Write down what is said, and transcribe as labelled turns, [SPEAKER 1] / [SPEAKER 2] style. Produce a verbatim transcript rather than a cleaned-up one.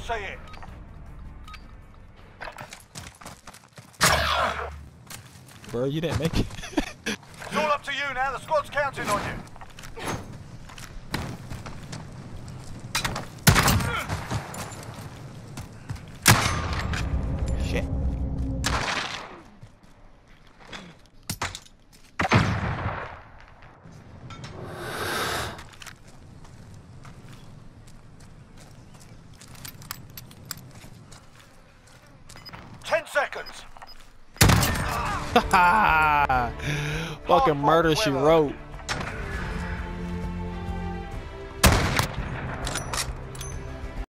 [SPEAKER 1] see it.
[SPEAKER 2] Bro, you didn't make it.
[SPEAKER 1] It's all up to you now. The squad's counting on you.
[SPEAKER 2] Shit.
[SPEAKER 1] Ten seconds.
[SPEAKER 2] Fucking murder, she wrote.